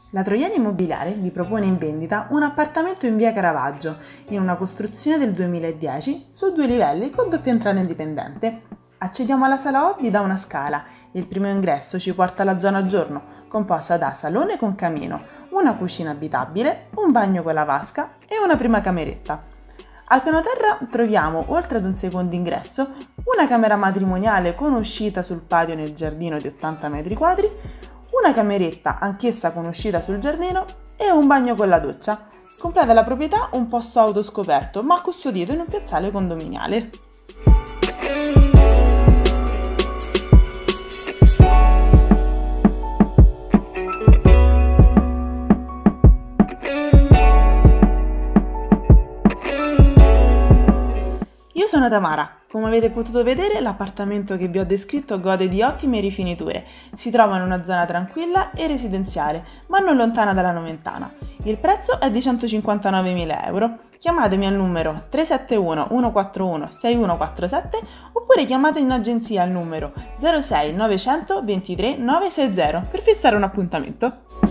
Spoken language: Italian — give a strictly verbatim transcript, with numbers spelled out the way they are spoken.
La Troiani Immobiliare vi propone in vendita un appartamento in via Caravaggio, in una costruzione del duemiladieci, su due livelli con doppia entrata indipendente. Accediamo alla sala hobby da una scala e il primo ingresso ci porta alla zona giorno, composta da salone con camino, una cucina abitabile, un bagno con la vasca e una prima cameretta. Al piano terra troviamo, oltre ad un secondo ingresso, una camera matrimoniale con uscita sul patio nel giardino di ottanta metri quadri, una cameretta anch'essa con uscita sul giardino e un bagno con la doccia. Completa la proprietà un posto auto scoperto ma custodito in un piazzale condominiale. Io sono Tamara. Come avete potuto vedere, l'appartamento che vi ho descritto gode di ottime rifiniture. Si trova in una zona tranquilla e residenziale, ma non lontana dalla Nomentana. Il prezzo è di centocinquantanovemila euro. Chiamatemi al numero tre sette uno uno quattro uno sei uno quattro sette oppure chiamate in agenzia al numero zero sei novecento ventitré nove sei zero per fissare un appuntamento.